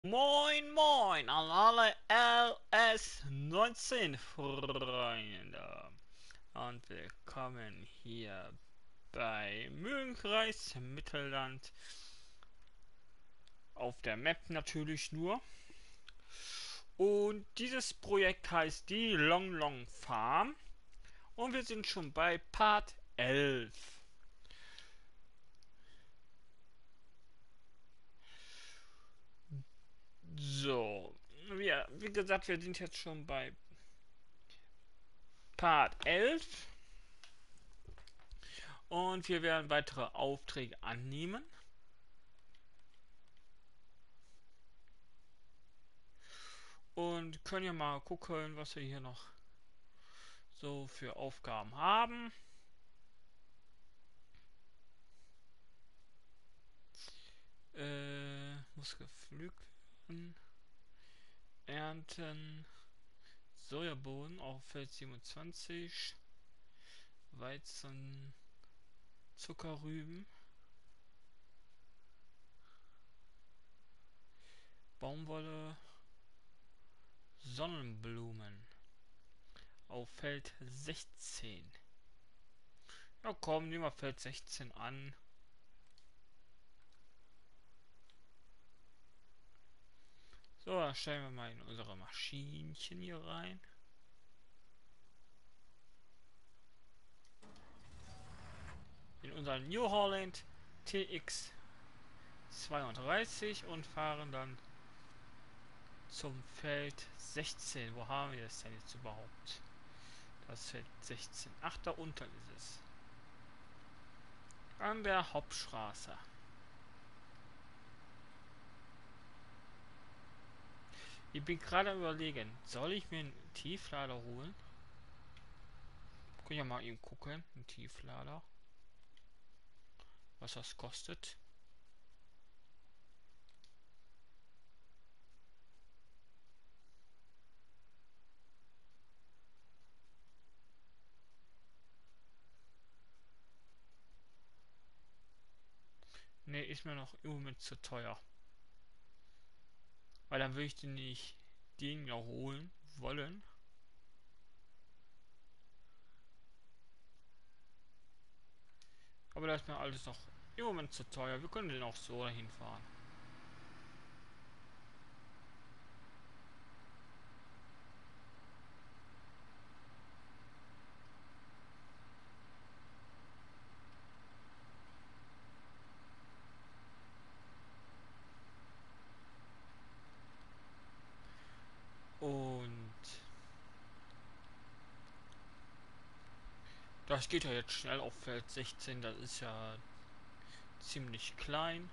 Moin Moin an alle LS19 Freunde und willkommen hier bei Mühlenkreis Mittelland auf der Map natürlich nur. Und dieses Projekt heißt die Long Long Farm und wir sind schon bei Part 11. So, wie gesagt, wir sind jetzt schon bei Part 11 und wir werden weitere Aufträge annehmen. Und können ja mal gucken, was wir hier noch so für Aufgaben haben. Muss gepflügt werden. Ernten. Sojabohnen auf Feld 27. Weizen. Zuckerrüben. Baumwolle. Sonnenblumen. Auf Feld 16. Ja komm, nehmen wir Feld 16 an. So, dann stellen wir mal in unsere Maschinchen hier rein. In unseren New Holland TX 32 und fahren dann zum Feld 16. Wo haben wir es denn jetzt überhaupt? Das Feld 16. Ach, da unten ist es. An der Hauptstraße. Ich bin gerade am überlegen, soll ich mir einen Tieflader holen? Können ja mal eben gucken, ein Tieflader. Was das kostet. Ne, ist mir noch im Moment zu teuer. Weil dann würde ich den nicht den ja holen wollen. Aber das ist mir alles noch im Moment zu teuer. Wir können den auch so dahin fahren. Und das geht ja jetzt schnell auf Feld 16. Das ist ja ziemlich klein.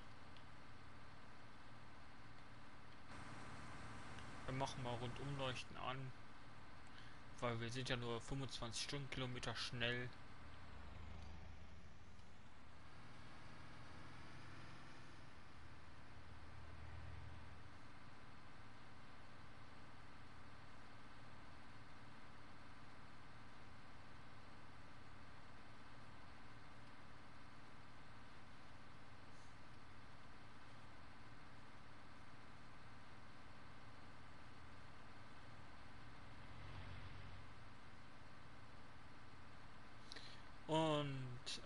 Wir machen mal Rundumleuchten an, weil wir sind ja nur 25 Stundenkilometer schnell. Und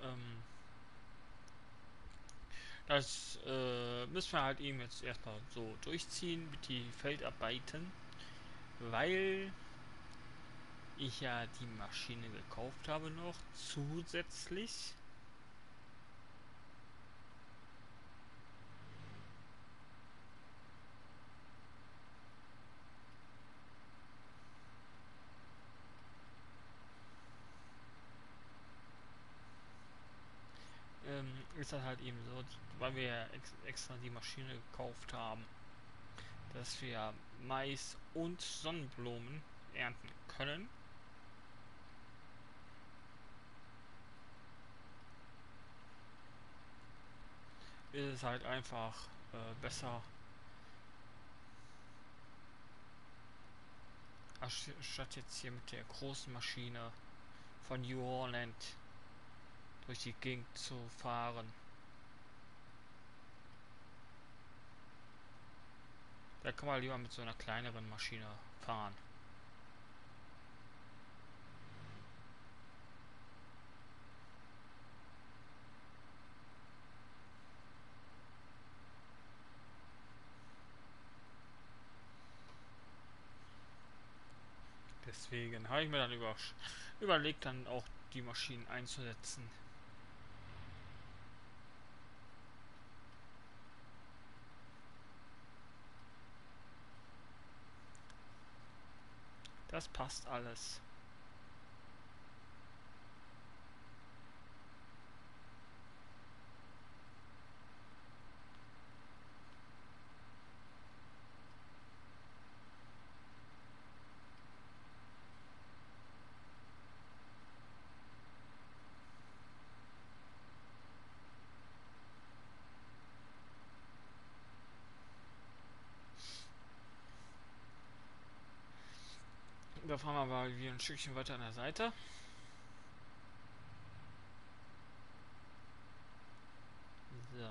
das müssen wir halt eben jetzt erstmal so durchziehen mit die Feldarbeiten, weil ich ja die Maschine gekauft habe noch zusätzlich. Ist das halt eben so, weil wir ja extra die Maschine gekauft haben, dass wir Mais und Sonnenblumen ernten können. Ist es halt einfach besser, statt jetzt hier mit der großen Maschine von New Holland durch die Gegend zu fahren. Da kann man lieber mit so einer kleineren Maschine fahren. Deswegen habe ich mir dann überlegt, dann auch die Maschinen einzusetzen. Das passt alles. Da fahren wir mal wieder ein Stückchen weiter an der Seite. So.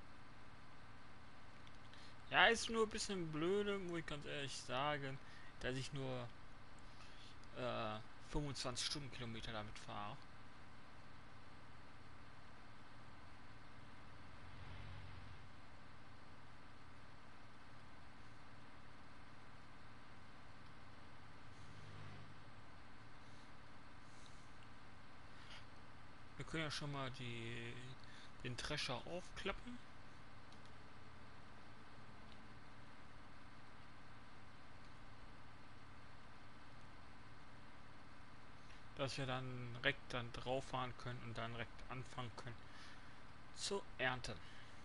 Ja, ist nur ein bisschen blöde, muss ich ganz ehrlich sagen, dass ich nur 25 Stundenkilometer damit fahre. Wir können ja schon mal den Drescher aufklappen. Dass wir dann direkt dann drauf fahren können und dann direkt anfangen können zu ernten.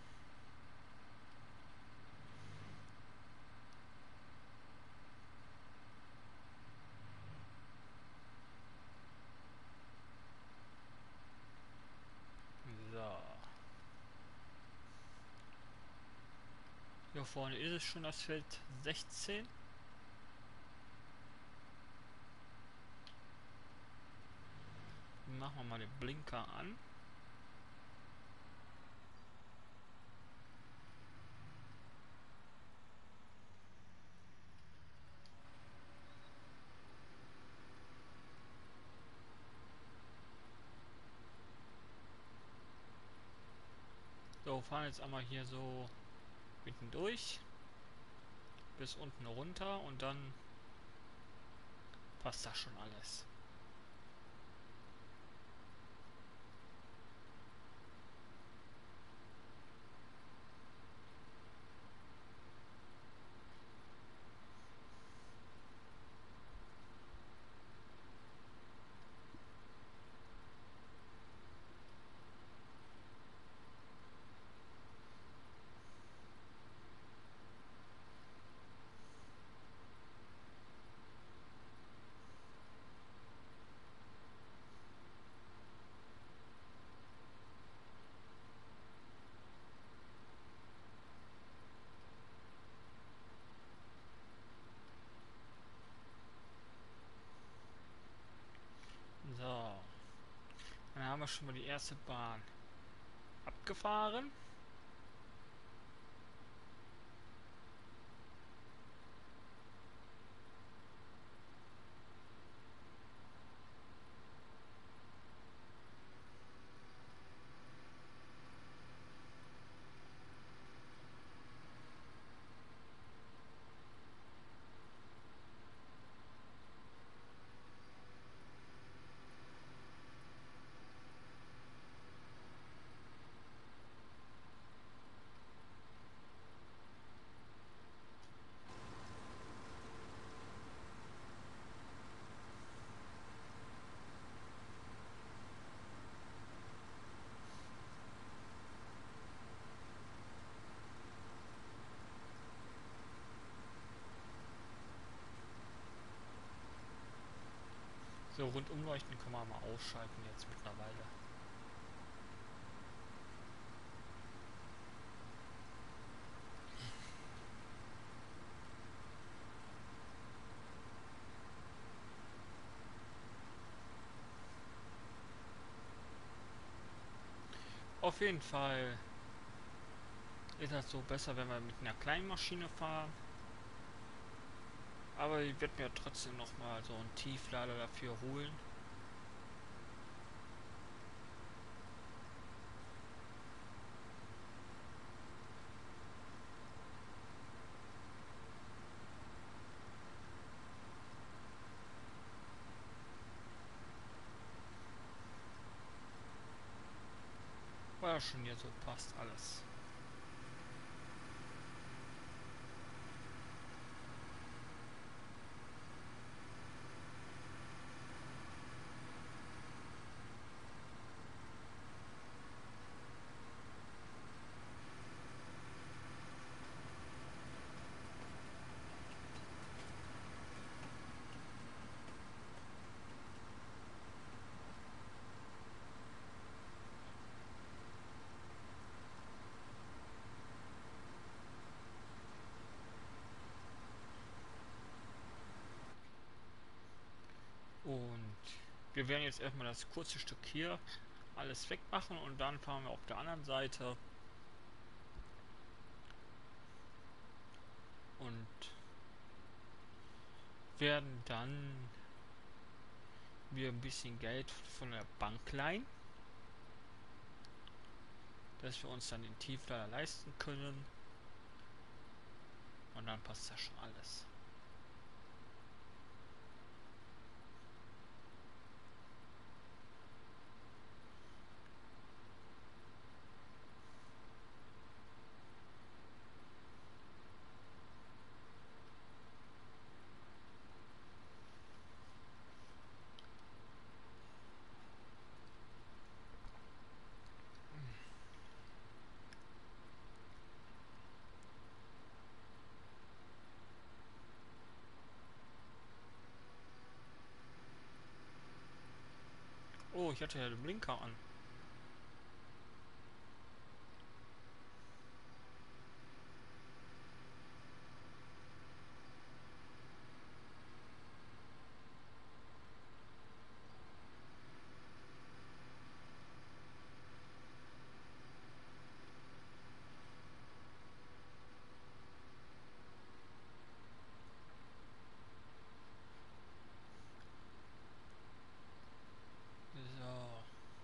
So. Hier vorne ist es schon das Feld 16. Machen wir mal den Blinker an. So, fahren jetzt einmal hier so mitten durch bis unten runter und dann passt das schon alles. So, dann haben wir schon mal die erste Bahn abgefahren. So, Rundumleuchten kann man mal ausschalten jetzt mittlerweile. Auf jeden Fall ist das so besser, wenn wir mit einer kleinen Maschine fahren. Aber ich werde mir trotzdem noch mal so einen Tieflader dafür holen. Weil das schon hier so passt alles. Und wir werden jetzt erstmal das kurze Stück hier alles wegmachen und dann fahren wir auf der anderen Seite und werden dann wir ein bisschen Geld von der Bank leihen, dass wir uns dann den Tieflader leisten können und dann passt das schon alles. Oh, ich hatte ja den Blinker an. So.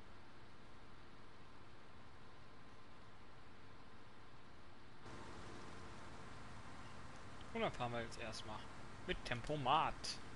Und dann fahren wir jetzt erstmal mit Tempomat.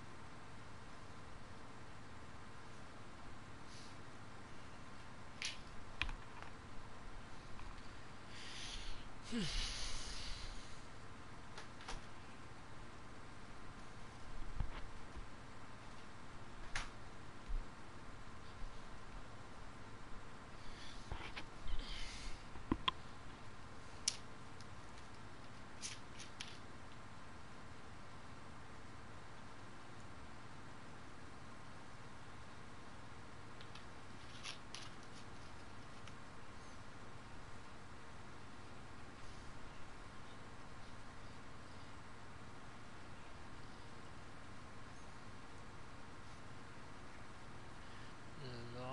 So.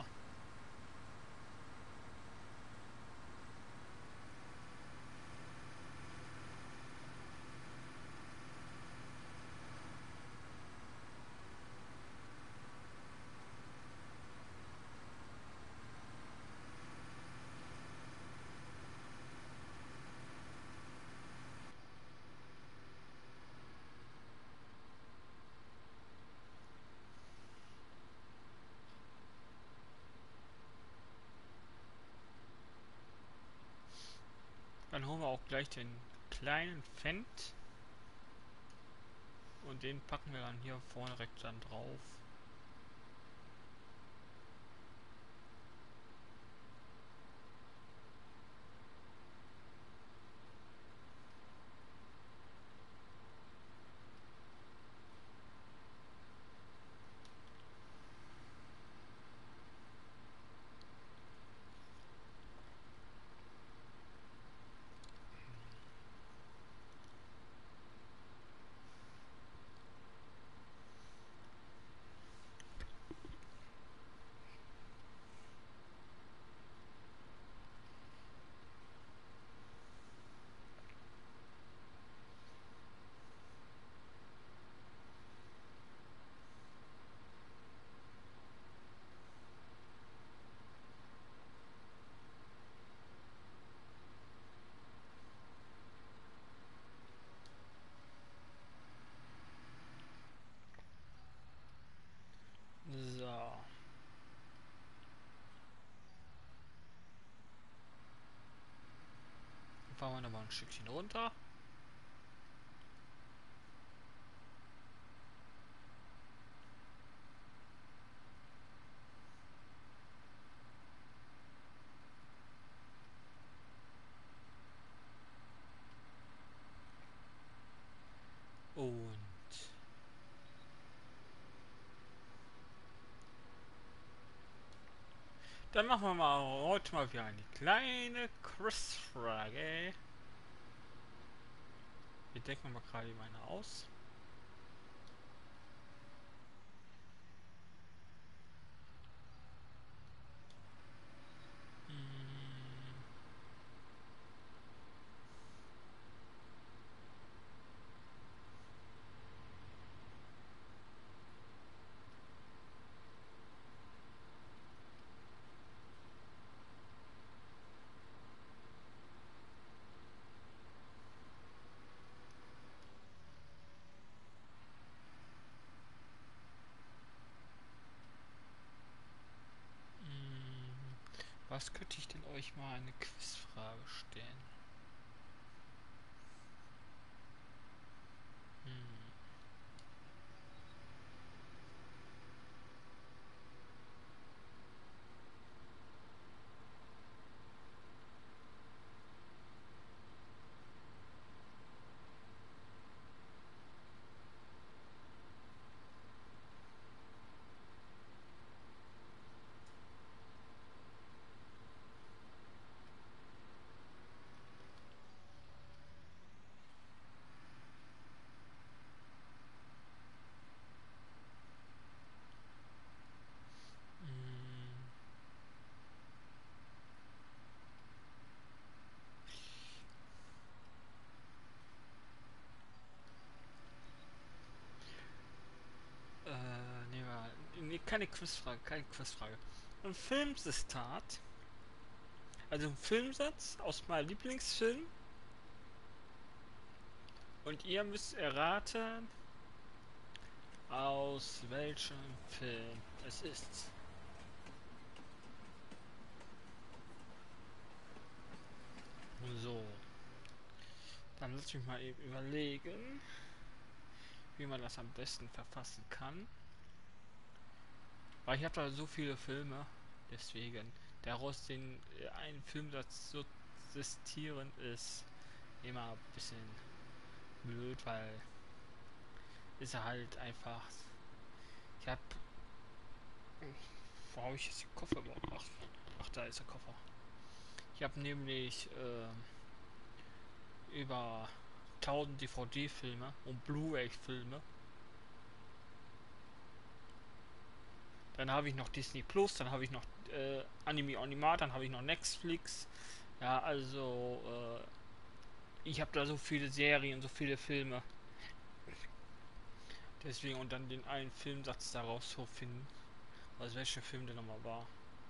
Dann holen wir auch gleich den kleinen Fendt und den packen wir dann hier vorne direkt dann drauf. noch mal ein Stückchen runter. Und dann machen wir mal heute mal wieder eine kleine Quizfrage. Wir denken mal gerade meine aus. Mm, Was könnte ich denn euch mal eine Quizfrage stellen? Hm. Mm, nee, keine Quizfrage, keine Quizfrage. Ein Filmzitat, also ein Filmsatz aus meinem Lieblingsfilm und ihr müsst erraten, aus welchem Film es ist. So, dann lass mich mal eben überlegen, wie man das am besten verfassen kann. Weil ich habe da so viele Filme, deswegen daraus den einen Filmsatz zu zitieren ist immer ein bisschen blöd, weil ist er halt einfach. Ich habe, wo habe ich jetzt den Koffer überhaupt? Ach, da ist der Koffer. Ich habe nämlich über 1000 DVD-Filme und Blu-ray-Filme. Dann habe ich noch Disney Plus, dann habe ich noch Anime Onima, dann habe ich noch Netflix. Ja, also ich habe da so viele Serien, so viele Filme. Deswegen und dann den einen Filmsatz daraus so finden. Also welcher Film der nochmal war.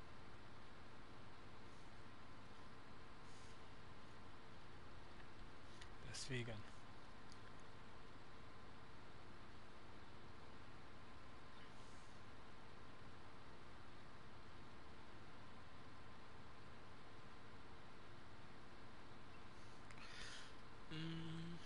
Deswegen. Mm,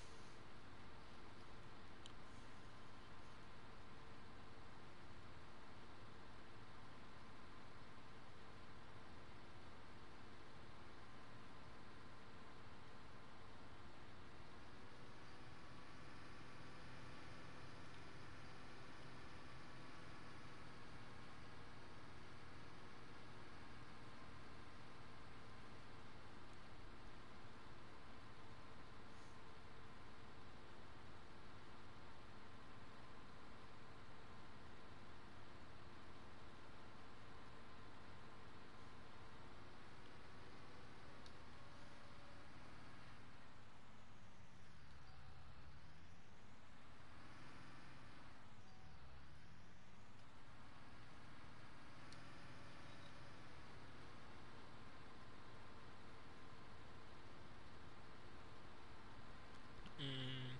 mm.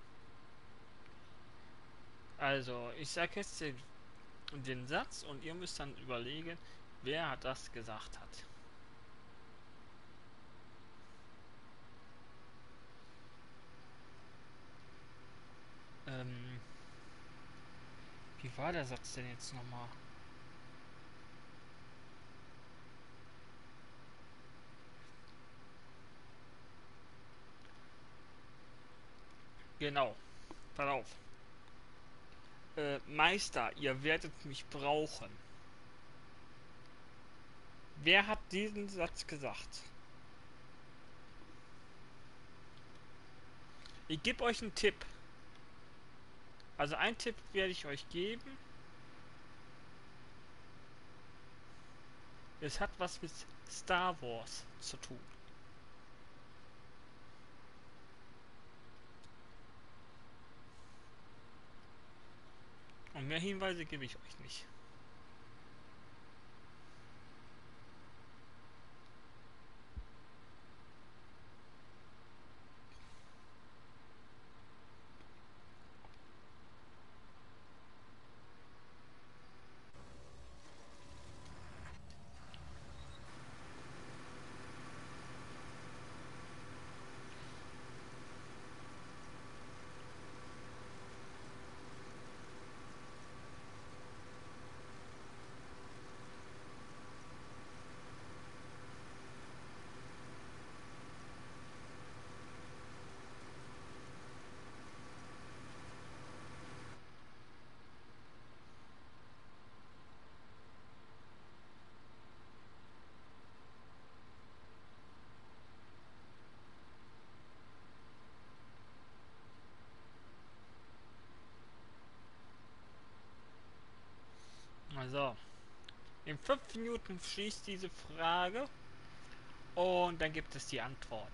Also, ich sage jetzt den Satz und ihr müsst dann überlegen, wer hat das gesagt hat. Wie war der Satz denn jetzt nochmal? Genau, pass auf. Meister, ihr werdet mich brauchen. Wer hat diesen Satz gesagt? Ich gebe euch einen Tipp. Also einen Tipp werde ich euch geben. Es hat was mit Star Wars zu tun. Und mehr Hinweise gebe ich euch nicht. Also, in 5 Minuten schließt diese Frage und dann gibt es die Antwort.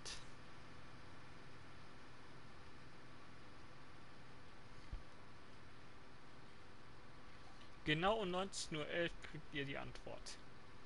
Genau um 19:11 Uhr kriegt ihr die Antwort.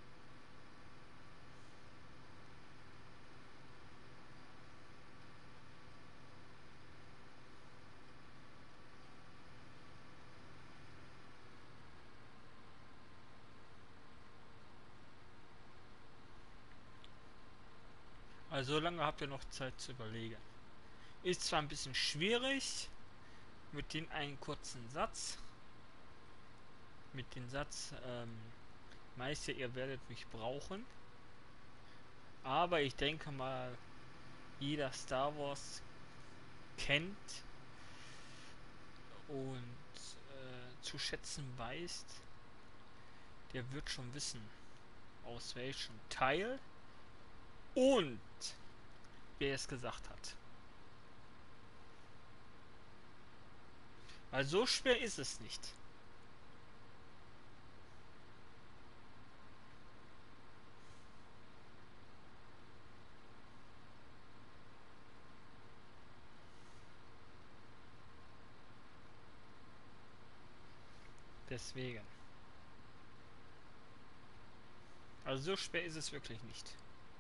Also so lange habt ihr noch Zeit zu überlegen. Ist zwar ein bisschen schwierig mit dem einen kurzen Satz, mit dem Satz, Meister, ihr werdet mich brauchen, aber ich denke mal, jeder Star Wars kennt und zu schätzen weiß, der wird schon wissen, aus welchem Teil und wer es gesagt hat. Weil so schwer ist es nicht. Deswegen. Also so schwer ist es wirklich nicht.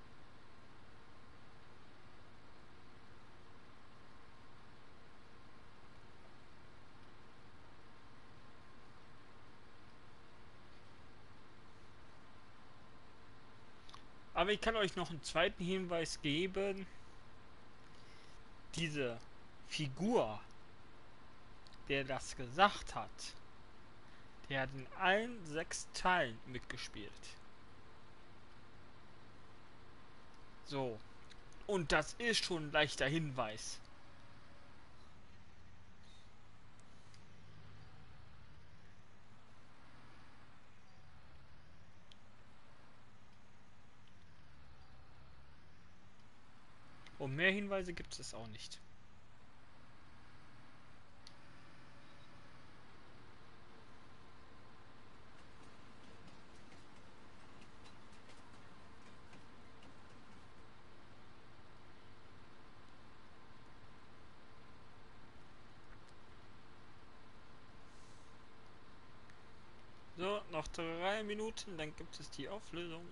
Aber ich kann euch noch einen zweiten Hinweis geben. Diese Figur, der das gesagt hat, der hat in allen 6 Teilen mitgespielt. So. Und das ist schon ein leichter Hinweis. Und mehr Hinweise gibt es auch nicht. So, noch 3 Minuten, dann gibt es die Auflösung.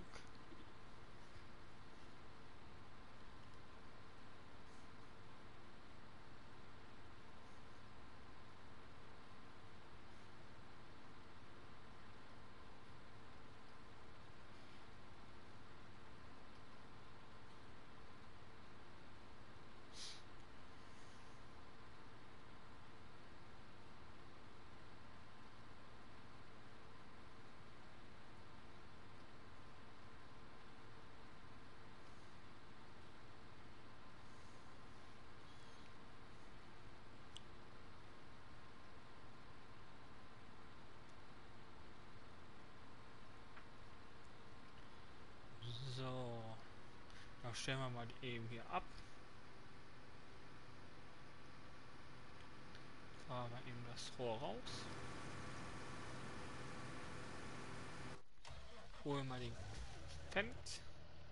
stellen wir mal eben hier ab. Fahren wir eben das Rohr raus. Holen wir den Fendt.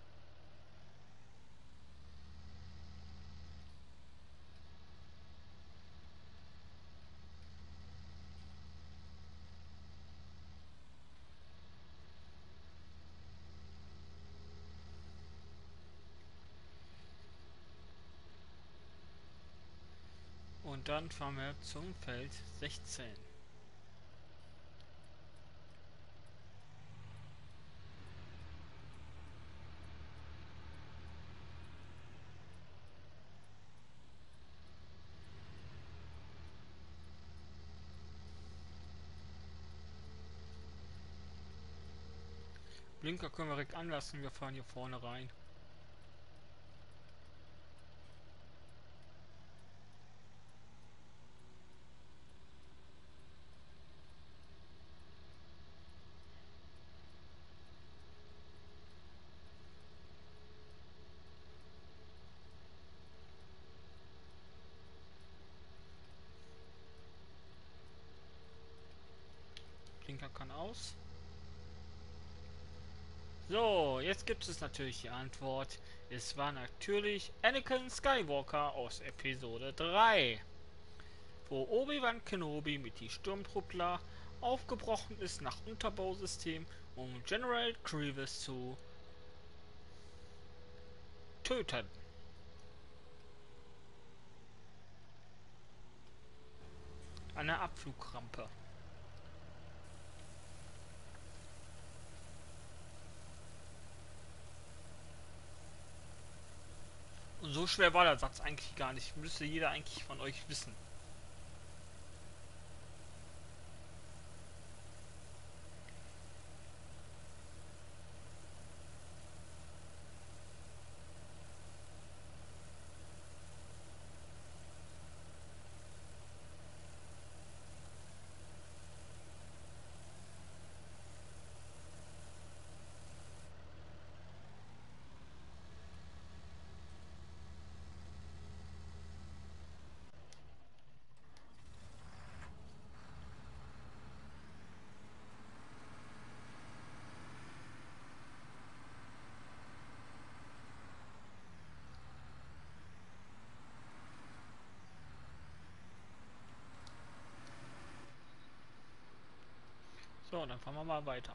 Und dann fahren wir zum Feld 16. Blinker können wir direkt anlassen, wir fahren hier vorne rein. Blinker kann aus. So, jetzt gibt es natürlich die Antwort. Es war natürlich Anakin Skywalker aus Episode 3, wo Obi-Wan Kenobi mit die Sturmtruppler aufgebrochen ist nach Unterbausystem, um General Grievous zu töten. An der Abflugrampe. Und so schwer war der Satz eigentlich gar nicht. Müsste jeder eigentlich von euch wissen. So, dann fahren wir mal weiter.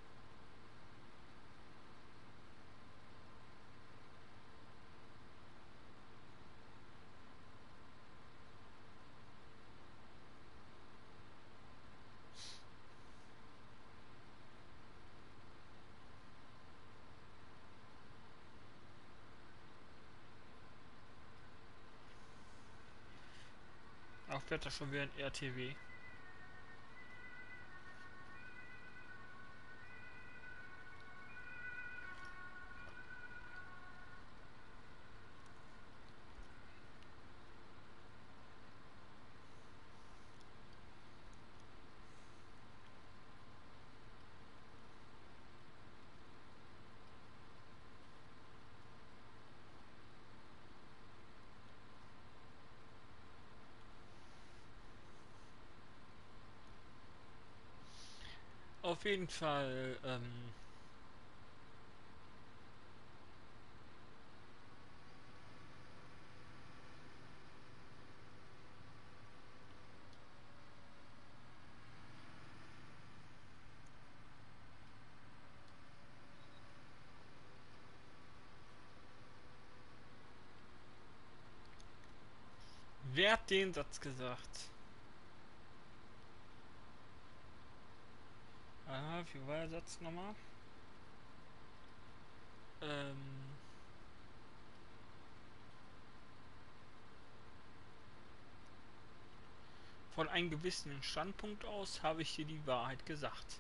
Auch fährt das schon wieder ein RTW. Auf jeden Fall, wer hat den Satz gesagt? Aha, wie war der Satz nochmal? Ähm, von einem gewissen Standpunkt aus habe ich dir die Wahrheit gesagt.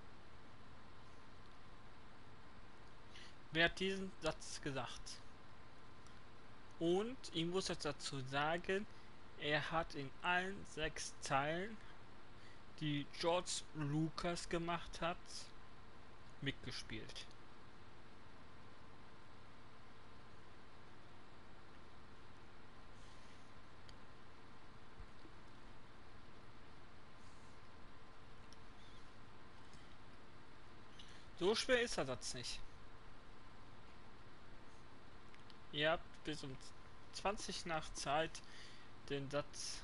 Wer hat diesen Satz gesagt? Und ich muss jetzt dazu sagen, er hat in allen 6 Teilen, die George Lucas gemacht hat, mitgespielt. So schwer ist der Satz nicht. Ihr habt bis um 20 nach Zeit, den Satz,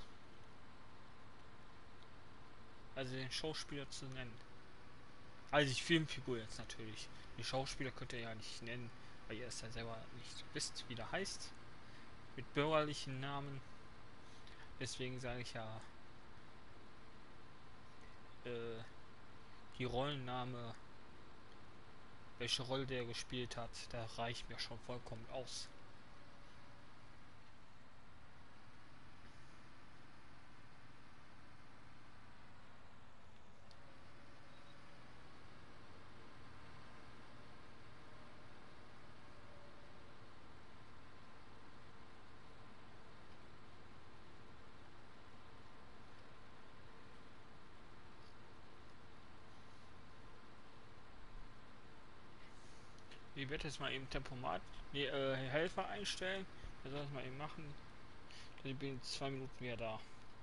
also den Schauspieler zu nennen. Also die Filmfigur jetzt natürlich. Den Schauspieler könnt ihr ja nicht nennen, weil ihr es ja selber nicht wisst, wie der heißt. Mit bürgerlichen Namen. Deswegen sage ich ja, äh, die Rollenname, welche Rolle der gespielt hat, da reicht mir schon vollkommen aus. Ich werde jetzt mal eben Tempomat, nee, Helfer einstellen. Das soll ich mal eben machen. Ich bin in 2 Minuten wieder da.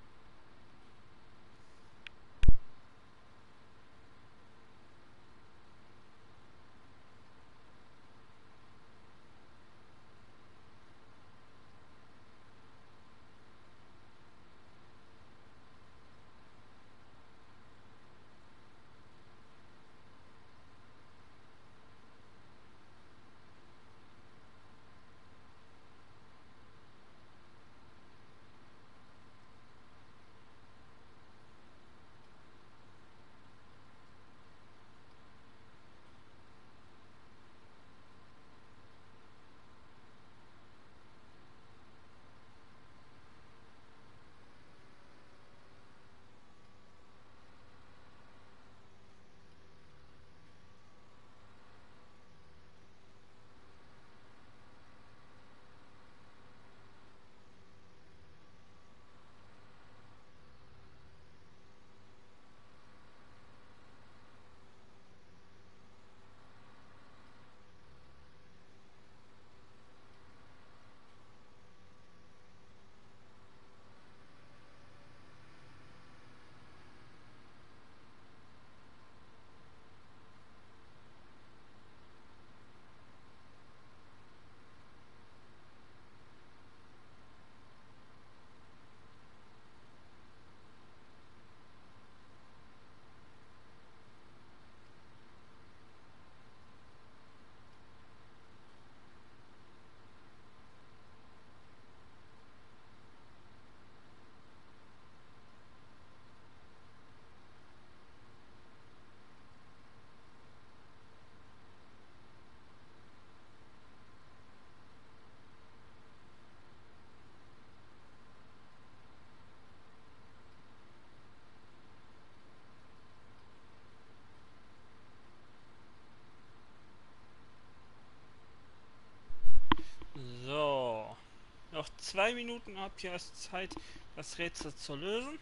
So. Noch 2 Minuten habt ihr erst Zeit, das Rätsel zu lösen.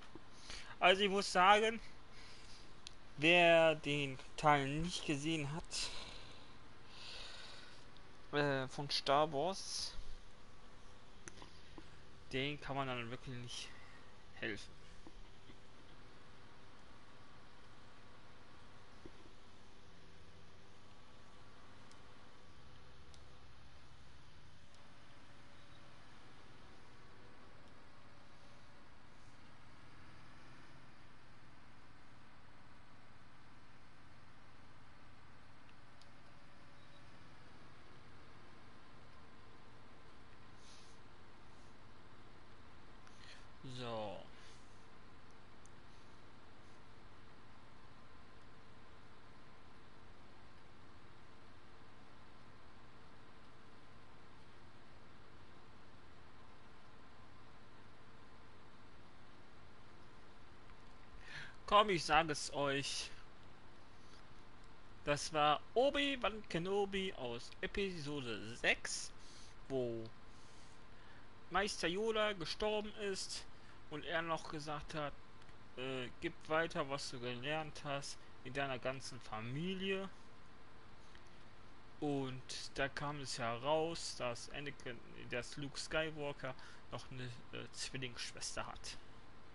Also ich muss sagen, wer den Teil nicht gesehen hat, von Star Wars, den kann man dann wirklich nicht helfen. So. Komm, ich sage es euch. Das war Obi-Wan Kenobi aus Episode 6, wo Meister Yoda gestorben ist und er noch gesagt hat, gib weiter, was du gelernt hast in deiner ganzen Familie. Und da kam es heraus, dass Anakin, dass Luke Skywalker noch eine Zwillingsschwester hat.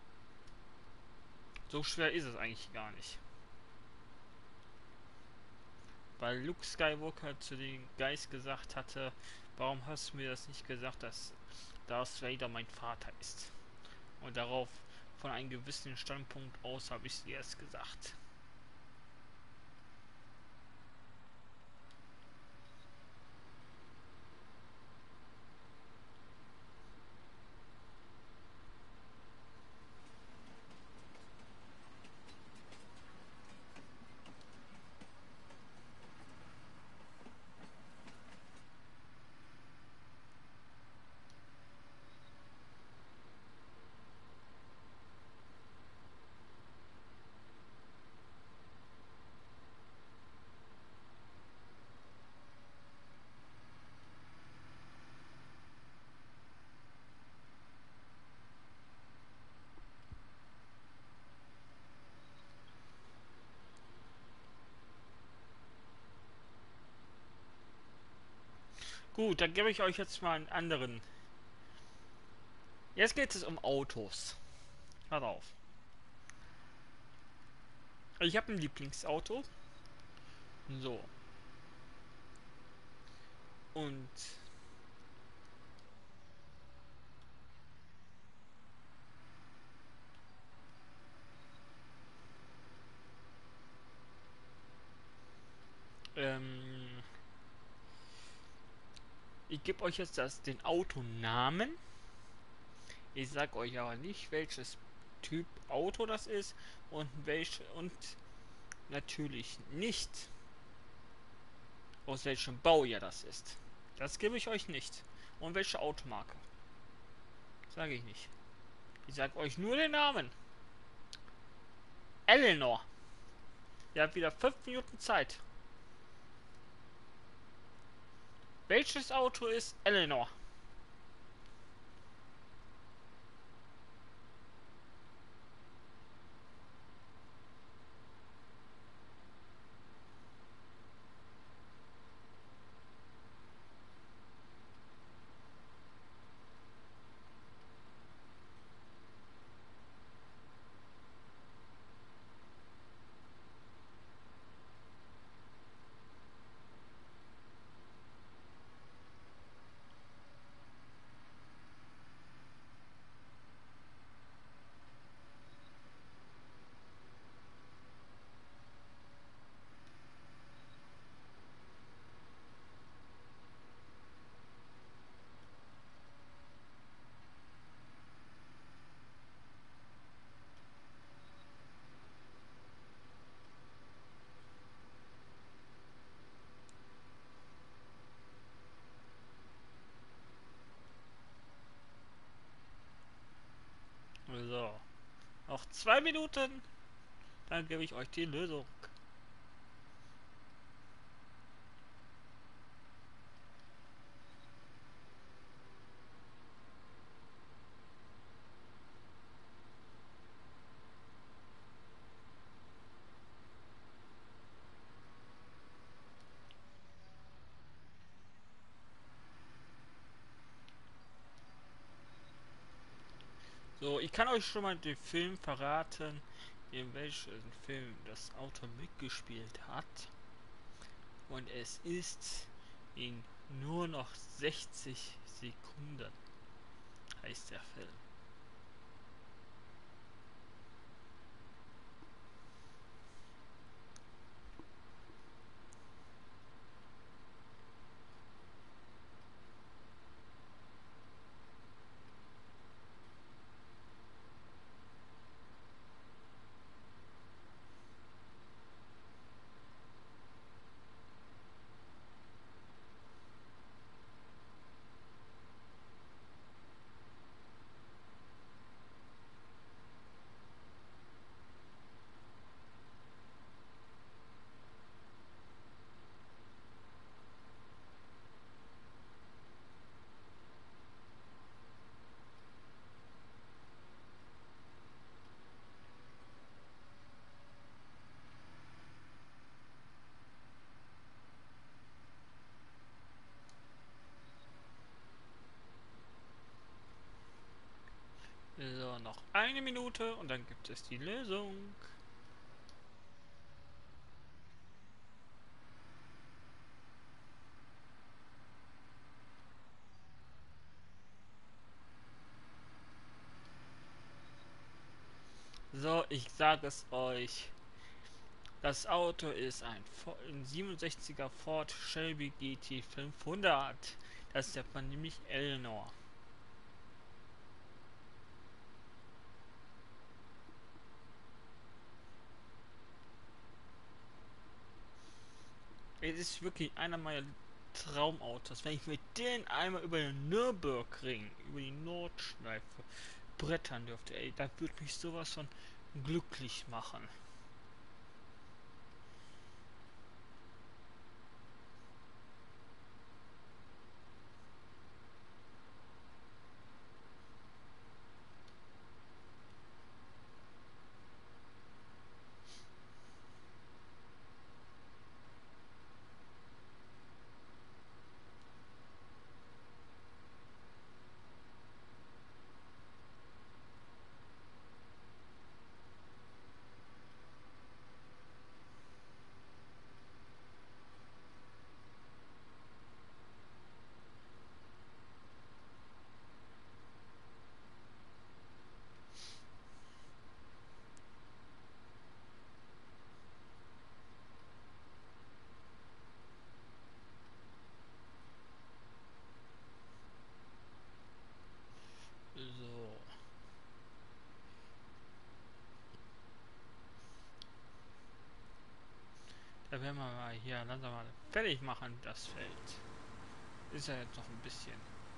So schwer ist es eigentlich gar nicht. Weil Luke Skywalker zu dem Geist gesagt hatte, warum hast du mir das nicht gesagt, dass Darth Vader mein Vater ist? Und darauf von einem gewissen Standpunkt aus habe ich dir es gesagt. Gut, dann gebe ich euch jetzt mal einen anderen. Jetzt geht es um Autos. Hört auf. Ich habe ein Lieblingsauto. So. Und ähm, ich gebe euch jetzt den Autonamen. Ich sag euch aber nicht, welches Typ Auto das ist und natürlich nicht, aus welchem Baujahr das ist. Das gebe ich euch nicht. Und welche Automarke. Sage ich nicht. Ich sage euch nur den Namen. Eleanor. Ihr habt wieder 5 Minuten Zeit. Welches Auto ist Eleanor? So. Noch 2 Minuten. Dann gebe ich euch die Lösung. So, ich kann euch schon mal den Film verraten, in welchem Film das Auto mitgespielt hat. Und es ist in nur noch 60 Sekunden, heißt der Film. So, noch eine Minute und dann gibt es die Lösung. So, ich sage es euch. Das Auto ist ein 67er Ford Shelby GT 500. Das nennt man nämlich Eleanor. Es ist wirklich einer meiner Traumautos. Wenn ich mit den einmal über den Nürburgring, über die Nordschleife brettern dürfte, ey, da würde mich sowas von glücklich machen. So, da werden wir mal hier langsam mal fertig machen, das Feld. Ist ja jetzt noch ein bisschen.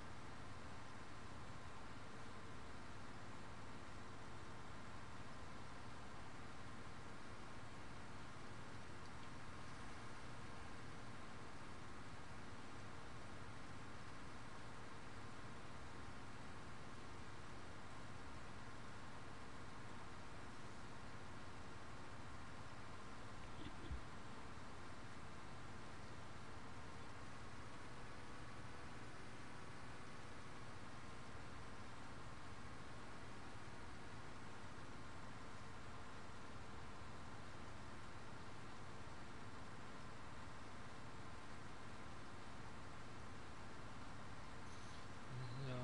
So,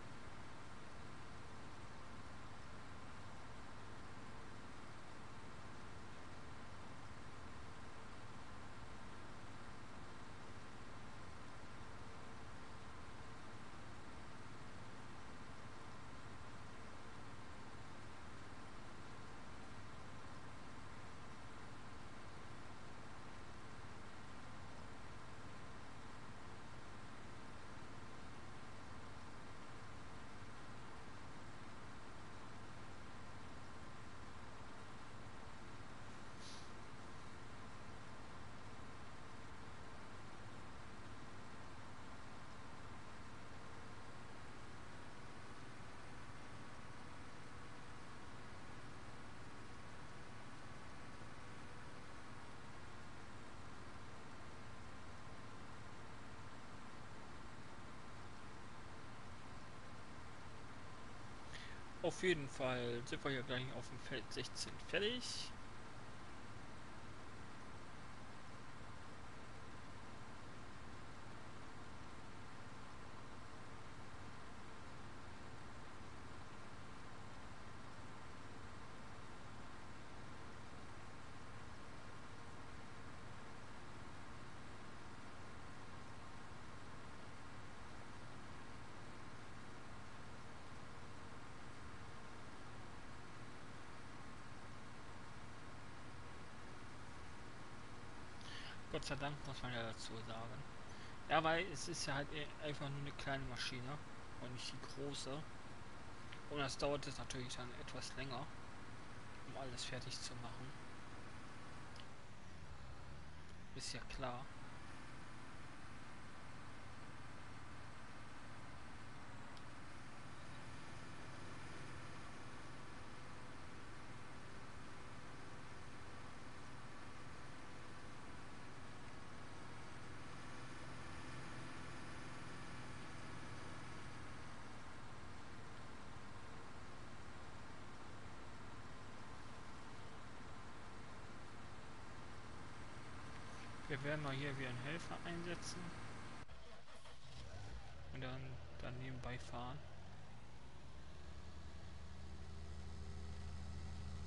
auf jeden Fall sind wir ja gleich auf dem Feld 16 fertig. Gott sei Dank muss man ja dazu sagen. Ja, weil es ist ja halt einfach nur eine kleine Maschine und nicht die große. Und das dauert jetzt natürlich dann etwas länger, um alles fertig zu machen. Ist ja klar. Wir werden mal hier wie einen Helfer einsetzen und dann nebenbei fahren.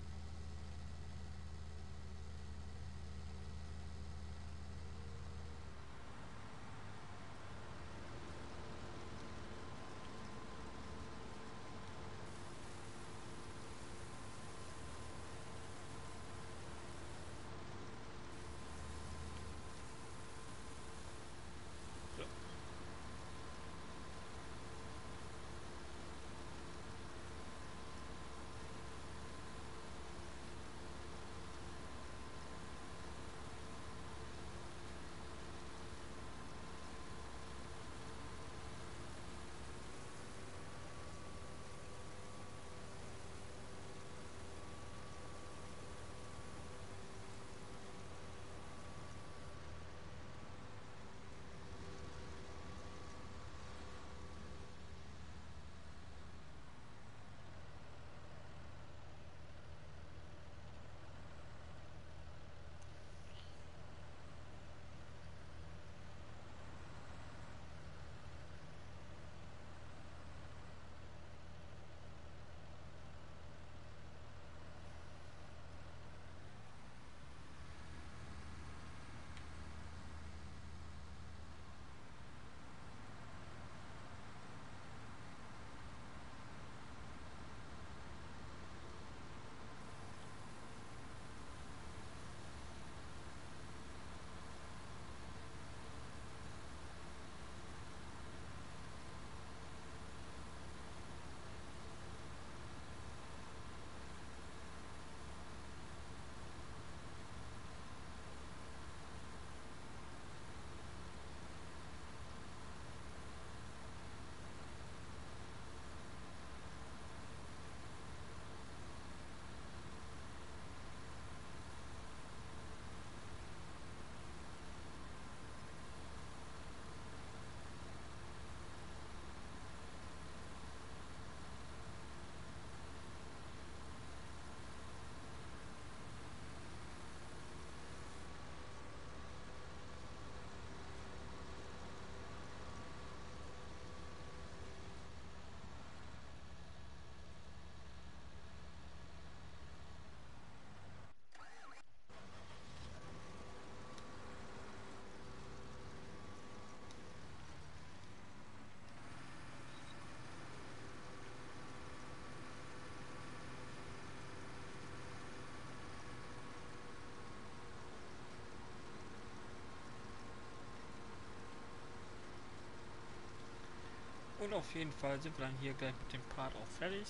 auf jeden Fall sind wir dann hier gleich mit dem Part auch fertig.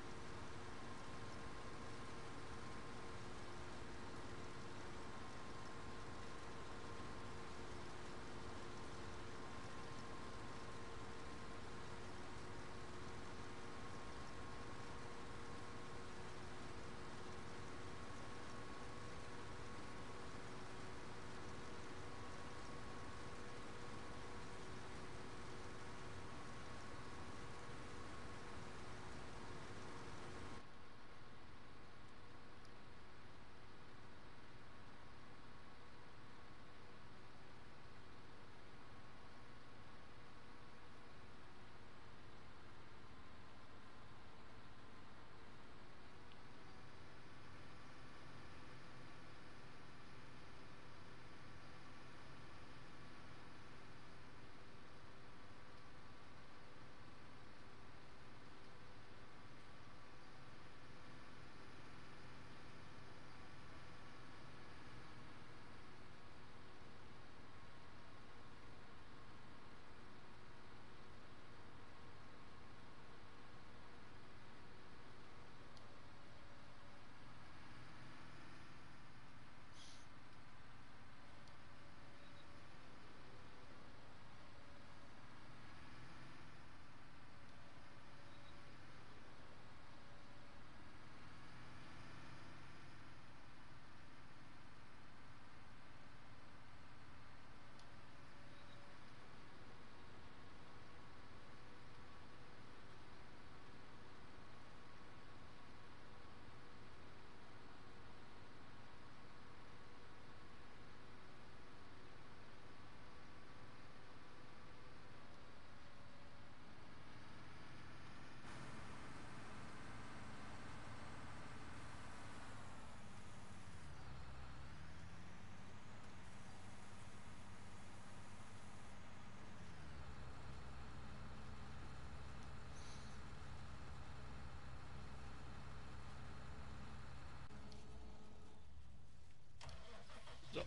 So,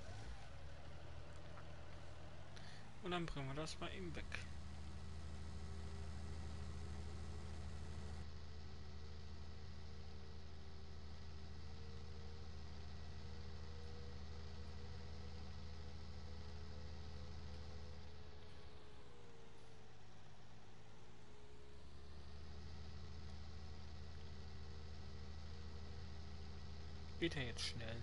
und dann bringen wir das mal eben weg. Geht ja jetzt schnell.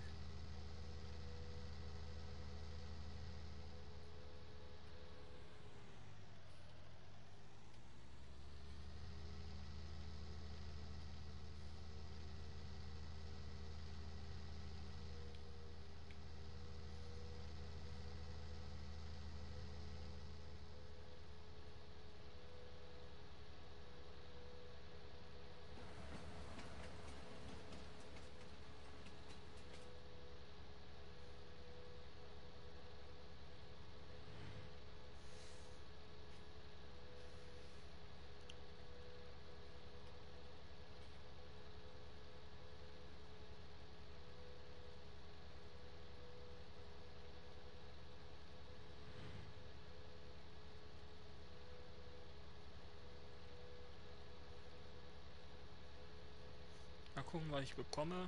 Mal gucken, was ich bekomme.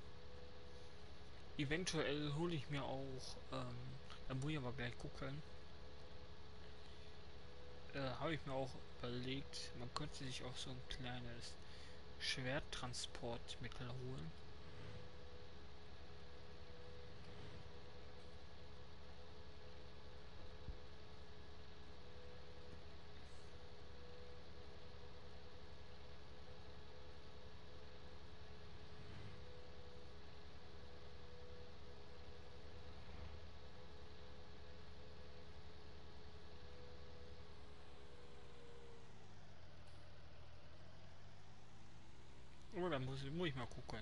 Eventuell hole ich mir auch, da muss ich aber gleich gucken, habe ich mir auch überlegt, man könnte sich auch so ein kleines Schwerttransportmittel holen. Oder muss ich mal gucken.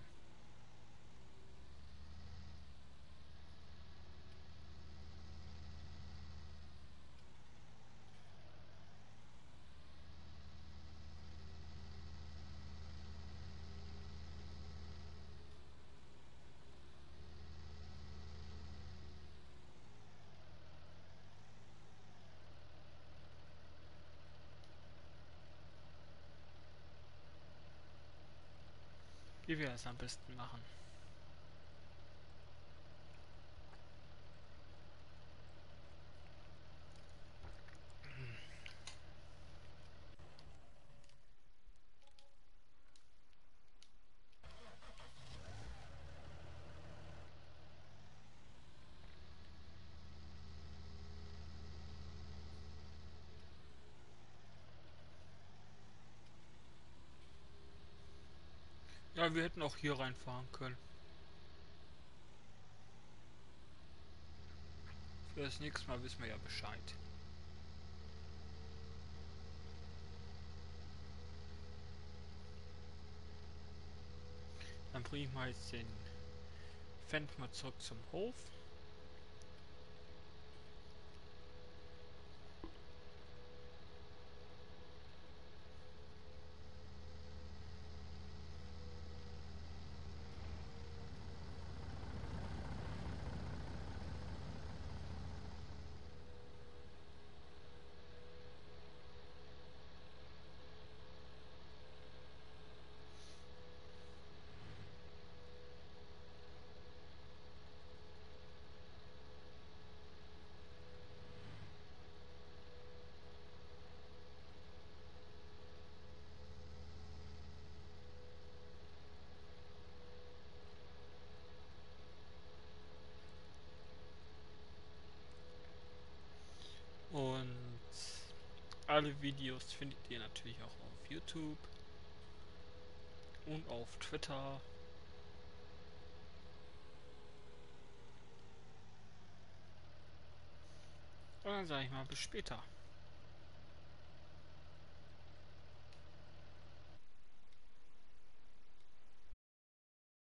wir es am besten machen. Ja, wir hätten auch hier reinfahren können. Für das nächste Mal wissen wir ja Bescheid. Dann bringe ich mal jetzt den Fendt mal zurück zum Hof. Und alle Videos findet ihr natürlich auch auf YouTube und auf Twitter. Und dann sage ich mal bis später.